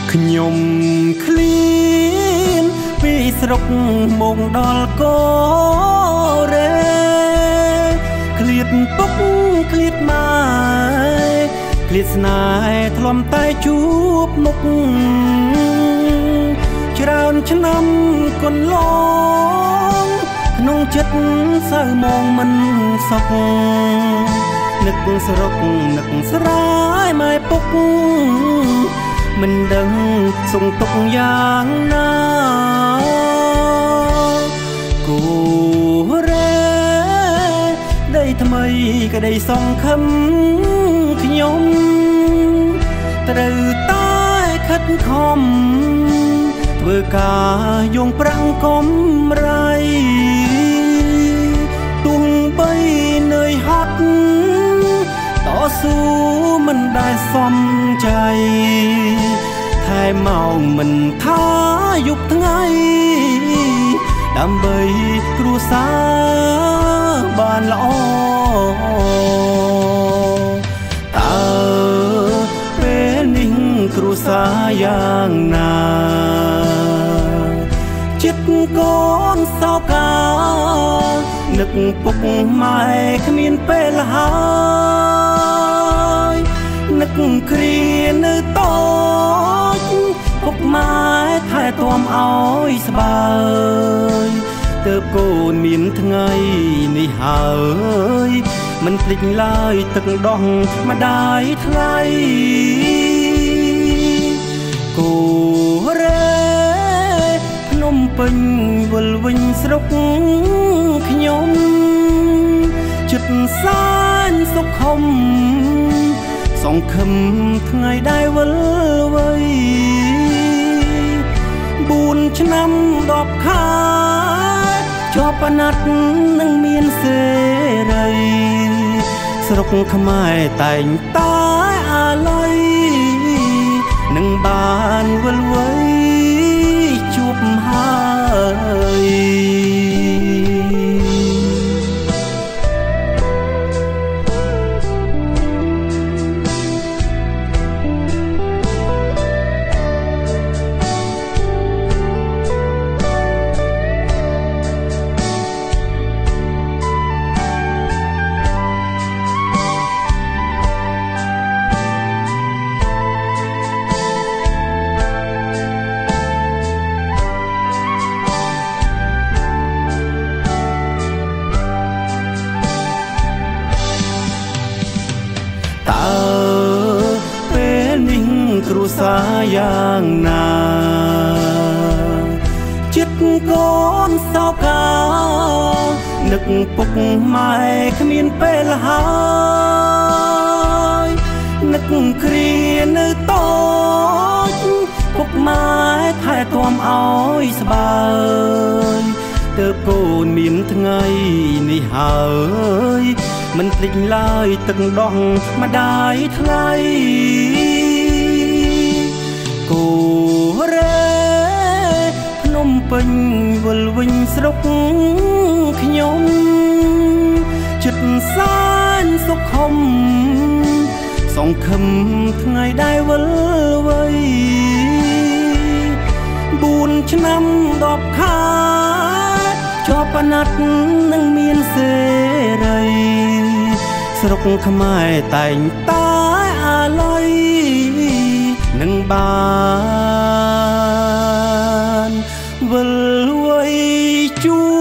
ខ្ញុំឃ្លានពីស្រុកមកដល់កូរ៉េឃ្លាតពុកឃ្លាតម៉ែឃ្លាតស្នេហ៍ធ្លំតែជួបមុខច្រើនឆ្នាំកន្លងក្នុងចិត្តសៅមងមិនសុខនឹកស្រុកនឹកស្រែម៉ែពុកមិនដឹងសងទុកយ៉ាងណាគូរ៉េដីថ្មីក្ដីសង្ឃឹមខ្ញុំត្រូវតែខិតខំធ្វើការយងប្រាំងកំរៃទោះបីនឿយហត់តស៊ូមិនដែលសមใจថែម៉ោងមិនថាយប់ថ្ងៃដើម្បីគ្រួសារបានល្អតើពេលនេះគ្រួសារយ៉ាងណាចិត្តកូនសោកានឹកពុកម៉ែគ្មានពេលហើយនឹកគ្រានៅតូចពុកម៉ែថែទាំឲ្យស្បើយទើបកូនមានថ្ងៃនេះហើយមិនភ្លេចឡើយទឹកដោះម្ដាយថ្លៃគូរ៉េភ្នំពេញវិលវិញស្រុកខ្ញុំចិត្តសានសុខំសង្ឃឹមថ្ងៃដែលវិលវ័យ4 ឆ្នាំ10 ខែជាប់អាណត្តិនឹងមានសេរីស្រុកខ្មែរតែងតែអាល័យនឹងបានវិលវ័យជួបហើយគ្រួសារយ៉ាងណាចិត្តកូនសោកានឹកពុកម៉ែគ្មានពេលហើយនឹកគ្រានៅតូចពុកម៉ែថែទាំឲ្យស្បើយទើបកូនមានថ្ងៃនេះហើយមិនភ្លេចឡើយទឹកដោះម្ដាយថ្លៃគូរ៉េភ្នំពេញវិលវិញស្រុកខ្ញុំចិត្តសានសុខំសង្ឃឹមថ្ងៃដែលវិលវ័យ4 ឆ្នាំ10 ខែជាប់អាណត្តិនឹងមានសេរីស្រុកខ្មែរតែងតែអាល័យនឹងបានវិលវ័យជួ